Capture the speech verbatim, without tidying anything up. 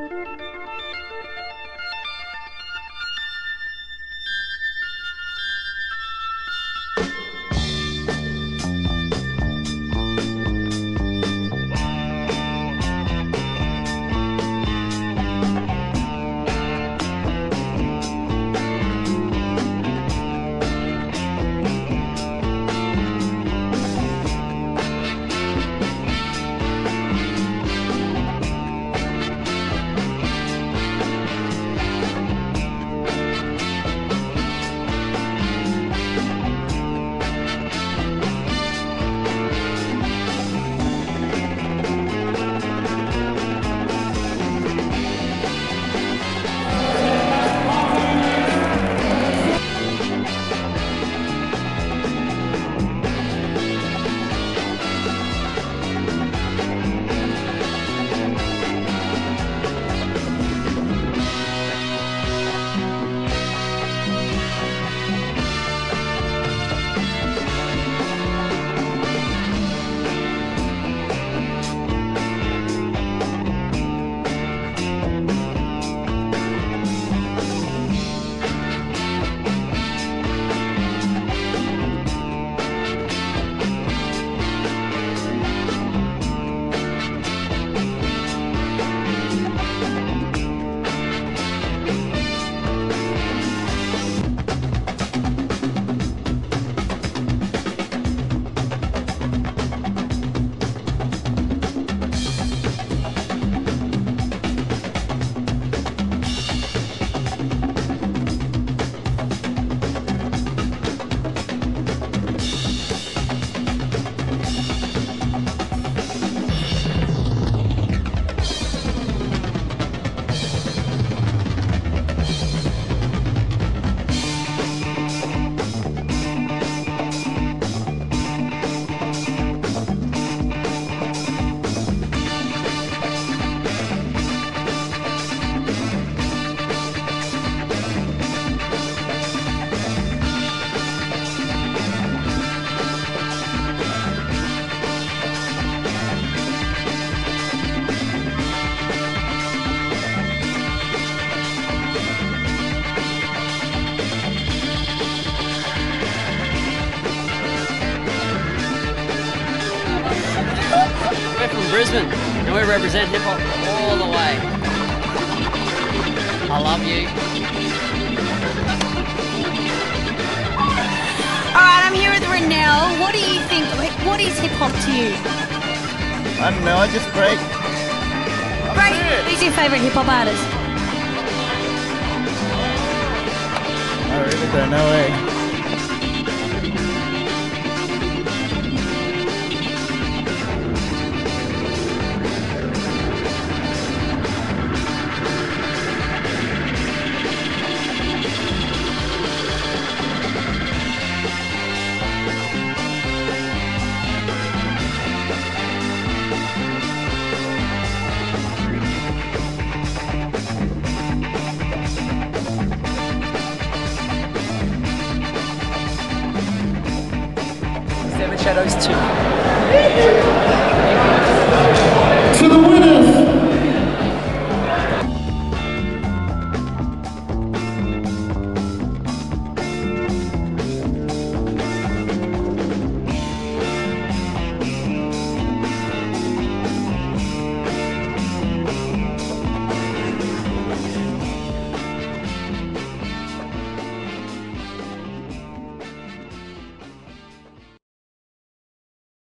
Brisbane, and we represent hip hop all the way. I love you. Alright, I'm here with Renelle. What do you think? What is hip hop to you? I don't know, just great. Great. Who's your favourite hip hop artist? I really don't know, eh? Shadows two.